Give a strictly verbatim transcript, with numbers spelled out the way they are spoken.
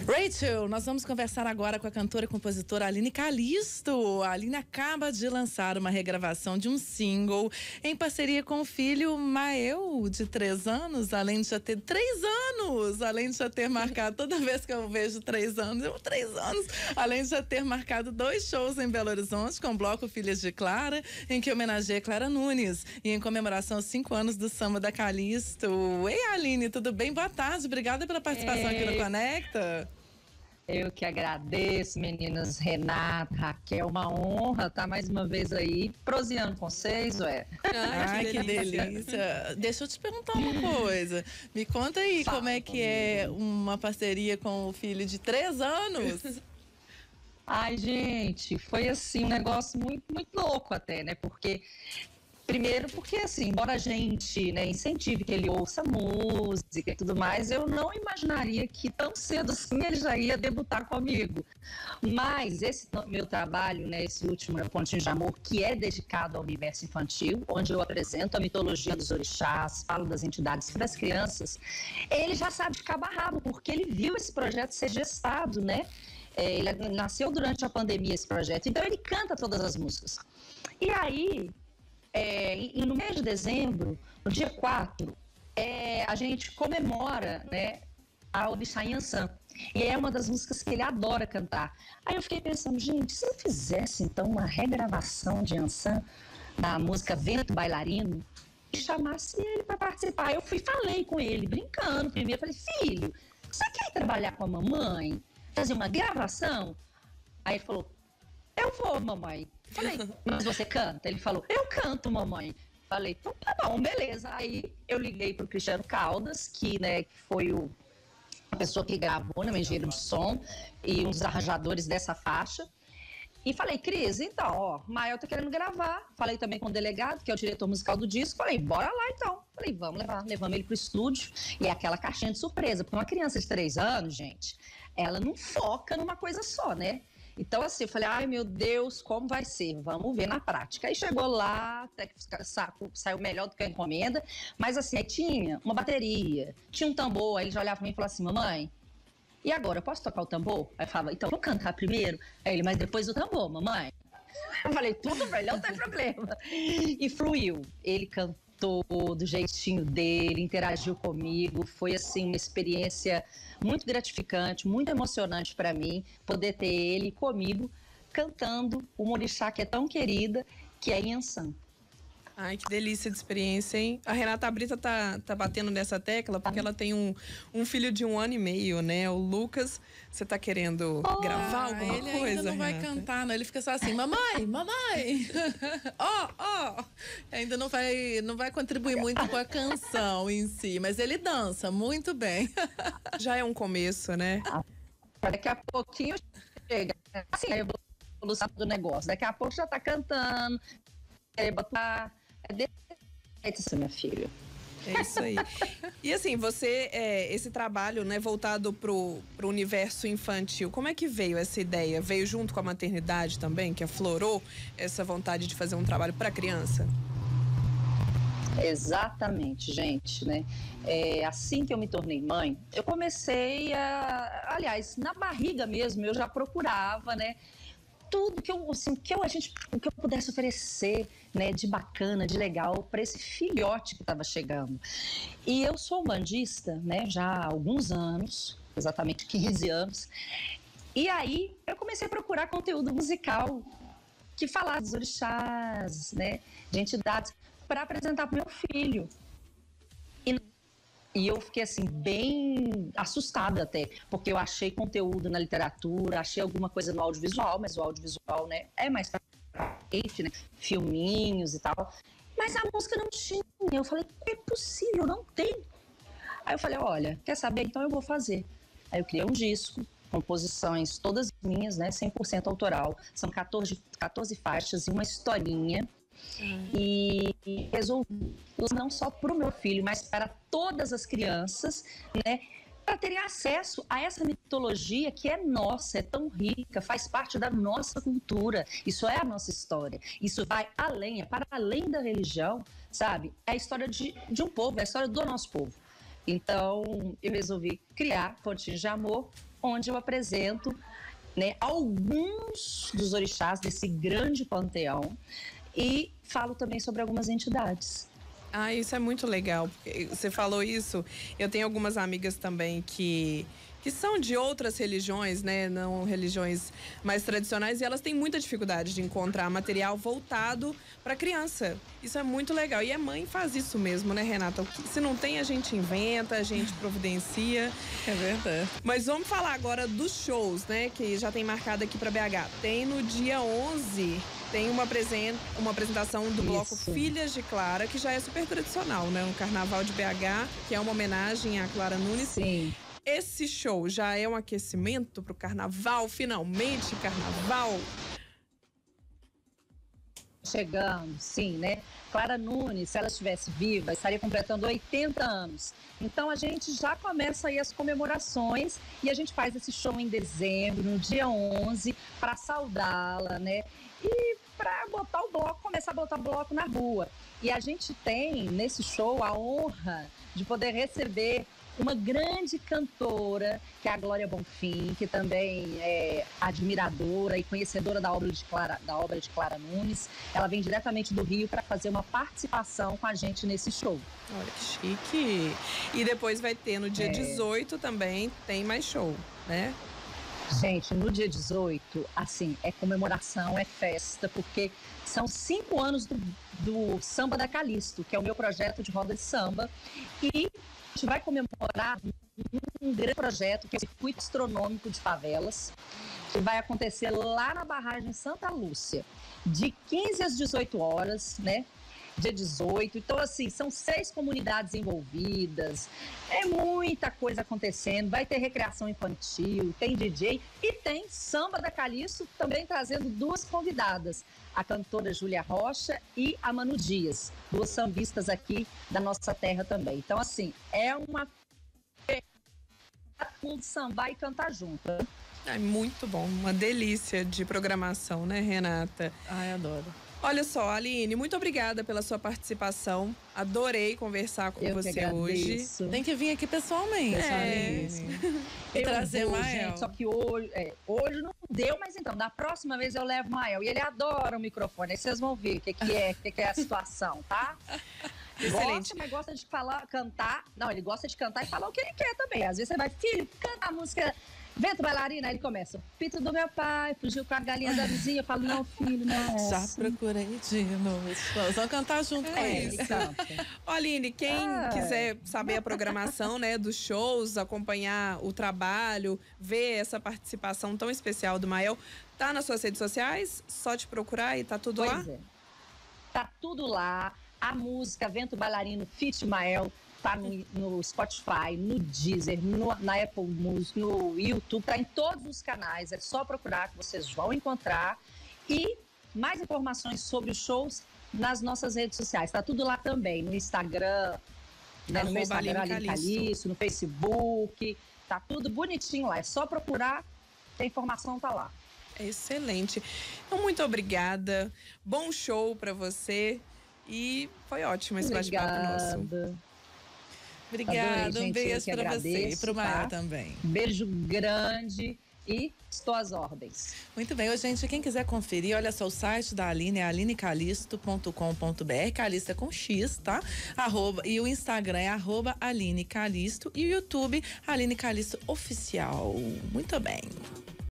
Rachel, nós vamos conversar agora com a cantora e compositora Aline Callisto. A Aline acaba de lançar uma regravação de um single em parceria com o filho Mael, de três anos, além de já ter três anos, além de já ter marcado, toda vez que eu vejo três anos, eu três anos, além de já ter marcado dois shows em Belo Horizonte com o bloco Filhas de Clara, em que homenageia Clara Nunes, e em comemoração aos cinco anos do samba da Callisto. Ei, Aline, tudo bem? Boa tarde, obrigada pela participação Ei. aqui no Conecta. Eu que agradeço, meninas. Renata, Raquel, uma honra estar mais uma vez aí proseando com vocês, ué. Ai, que delícia. delícia. Deixa eu te perguntar uma coisa. Me conta aí Fala como é que comigo. é uma parceria com o filho de três anos. Ai, gente, foi assim um negócio muito, muito louco até, né? Porque... Primeiro porque, assim, embora a gente, né, incentive que ele ouça música e tudo mais, eu não imaginaria que tão cedo assim ele já ia debutar comigo. Mas esse meu trabalho, né, esse último Pontinho de Amor, que é dedicado ao universo infantil, onde eu apresento a mitologia dos orixás, falo das entidades para as crianças, ele já sabe de cabo a rabo, porque ele viu esse projeto ser gestado, né? É, ele nasceu durante a pandemia, esse projeto, então ele canta todas as músicas. E aí... É, e no mês de dezembro, no dia quatro, é, a gente comemora, né, a Orixá Yansan. E é uma das músicas que ele adora cantar. Aí eu fiquei pensando, gente, se eu fizesse então uma regravação de Yansan da música Vento Bailarino e chamasse ele para participar. Eu fui falei com ele, brincando primeiro, falei, filho, você quer trabalhar com a mamãe? Fazer uma gravação? Aí ele falou, eu vou, mamãe. Falei, mas você canta? Ele falou, eu canto, mamãe. Falei, então tá bom, beleza. Aí eu liguei pro Cristiano Caldas, que, né, foi o, a pessoa que gravou, né, o engenheiro de som e um dos arranjadores dessa faixa. E falei, Cris, então, ó, o Mael tá querendo gravar. Falei também com o delegado, que é o diretor musical do disco. Falei, bora lá então. Falei, vamos levar, levamos ele pro estúdio. E é aquela caixinha de surpresa, porque uma criança de três anos, gente, ela não foca numa coisa só, né? Então, assim, eu falei, ai, meu Deus, como vai ser? Vamos ver na prática. Aí chegou lá, até que saiu melhor do que a encomenda, mas assim, aí tinha uma bateria, tinha um tambor, aí ele já olhava pra mim e falava assim, mamãe, e agora, eu posso tocar o tambor? Aí eu falava, então, vou cantar primeiro? Aí ele, mas depois o tambor, mamãe. Eu falei, tudo bem, não tem problema. E fluiu. Ele cantou do jeitinho dele, interagiu comigo, foi assim uma experiência muito gratificante, muito emocionante para mim, poder ter ele comigo cantando uma orixá que é tão querida, que é Yansan. Ai, que delícia de experiência, hein? A Renata Brita tá, tá batendo nessa tecla porque ela tem um, um filho de um ano e meio, né? O Lucas, você tá querendo oh, gravar alguma ele coisa, ainda não vai Renata? cantar, não. Ele fica só assim, mamãe, mamãe. Ó, ó. oh, oh. Ainda não vai, não vai contribuir muito com a canção em si, mas ele dança muito bem. Já é um começo, né? Daqui a pouquinho chega. Assim, a evolução do negócio. Daqui a pouco já tá cantando, é botar... É desse, minha filha. É isso aí. E assim, você, é, esse trabalho, né, voltado pro, pro universo infantil, como é que veio essa ideia? Veio junto com a maternidade também, que aflorou essa vontade de fazer um trabalho para criança? Exatamente, gente, né? É, assim que eu me tornei mãe, eu comecei a... Aliás, na barriga mesmo, eu já procurava, né? Tudo que eu, assim, que eu, a gente, que eu pudesse oferecer, né, de bacana, de legal para esse filhote que estava chegando. E eu sou bandista, né, já há alguns anos, exatamente quinze anos. E aí eu comecei a procurar conteúdo musical que falasse dos orixás, né, de entidades, para apresentar para o meu filho. E E eu fiquei assim, bem assustada até, porque eu achei conteúdo na literatura, achei alguma coisa no audiovisual, mas o audiovisual, né, é mais pra frente, né, filminhos e tal. Mas a música não tinha. Eu falei, é possível, não tem. Aí eu falei, olha, quer saber? Então eu vou fazer. Aí eu criei um disco, composições todas minhas, né, cem por cento autoral. São quatorze, quatorze faixas e uma historinha. Hum. E resolvi não só para o meu filho, mas para todas as crianças, né, para terem acesso a essa mitologia que é nossa, é tão rica, faz parte da nossa cultura, isso é a nossa história, isso vai além, é para além da religião, sabe? É a história de, de um povo, é a história do nosso povo. Então eu resolvi criar Pontinhos de Amor onde eu apresento, né, alguns dos orixás desse grande panteão e falo também sobre algumas entidades. Ah, isso é muito legal. Você falou isso. Eu tenho algumas amigas também que, que são de outras religiões, né? Não religiões mais tradicionais. E elas têm muita dificuldade de encontrar material voltado para criança. Isso é muito legal. E a mãe faz isso mesmo, né, Renata? Se não tem, a gente inventa, a gente providencia. É verdade. Mas vamos falar agora dos shows, né? Que já tem marcado aqui para B H. Tem no dia onze... Tem uma, apresen uma apresentação do bloco Isso. Filhas de Clara, que já é super tradicional, né? No Carnaval de B H, que é uma homenagem à Clara Nunes. Sim. Esse show já é um aquecimento pro Carnaval? Finalmente, Carnaval? Chegando, sim, né? Clara Nunes, se ela estivesse viva, estaria completando oitenta anos. Então a gente já começa aí as comemorações e a gente faz esse show em dezembro, no dia onze, para saudá-la, né? E para botar o bloco, começar a botar o bloco na rua. E a gente tem nesse show a honra de poder receber uma grande cantora, que é a Glória Bonfim, que também é admiradora e conhecedora da obra de Clara, da obra de Clara Nunes. Ela vem diretamente do Rio para fazer uma participação com a gente nesse show. Olha que chique. E depois vai ter no dia é. dezoito também, tem mais show, né? Gente, no dia dezoito, assim, é comemoração, é festa, porque são cinco anos do, do Samba da Calisto, que é o meu projeto de roda de samba. E a gente vai comemorar um grande projeto, que é o Circuito Astronômico de Favelas, que vai acontecer lá na barragem Santa Lúcia, de quinze às dezoito horas, né? Dia dezoito. Então, assim, são seis comunidades envolvidas, é muita coisa acontecendo, vai ter recreação infantil, tem D J e tem Samba da Calisto, também trazendo duas convidadas, a cantora Júlia Rocha e a Manu Dias, duas sambistas aqui da nossa terra também. Então, assim, é uma um sambar e cantar junto. É muito bom, uma delícia de programação, né, Renata? Ai, adoro. Olha só, Aline, muito obrigada pela sua participação. Adorei conversar com Eu você hoje. Tem que vir aqui pessoalmente, é. Aline. E trazer o Mael. Gente, só que hoje, é, hoje não deu, mas então, da próxima vez eu levo o Mael. E ele adora o microfone, aí vocês vão ver o que, que é, o que, que é a situação, tá? Excelente. Gosta, mas gosta de falar, cantar. Não, ele gosta de cantar e falar o que ele quer também. Às vezes você vai, filho, canta a música Vento Bailarina, aí ele começa. Pito do meu pai, fugiu com a galinha da vizinha. Eu falo, não, filho, não é Já essa. procurei de novo. Vamos cantar junto É com ele. Aline, quem Ah. quiser saber a programação, né, dos shows, acompanhar o trabalho, ver essa participação tão especial do Mael, tá nas suas redes sociais? Só te procurar e tá tudo Pois lá? é. Tá tudo lá. A música Vento Bailarino Fit Mael tá no, no Spotify, no Deezer, no, na Apple Music, no YouTube, tá em todos os canais. É só procurar que vocês vão encontrar. E mais informações sobre os shows nas nossas redes sociais. Tá tudo lá também, no Instagram, né, no meu Instagram, Aline Calisto, no Facebook. Tá tudo bonitinho lá. É só procurar que a informação tá lá. Excelente. Então, muito obrigada. Bom show pra você. E foi ótimo esse bate-papo nosso. Obrigada. Obrigada, Adorei, um gente, beijo eu que pra você e agradeço, pro Mael tá? também. Beijo grande e estou às ordens. Muito bem, ô, gente, quem quiser conferir, olha só, o site da Aline é aline calisto ponto com ponto br, Calisto é com X, tá? Arroba, e o Instagram é arroba Aline Calisto e o YouTube Aline Calisto Oficial. Muito bem.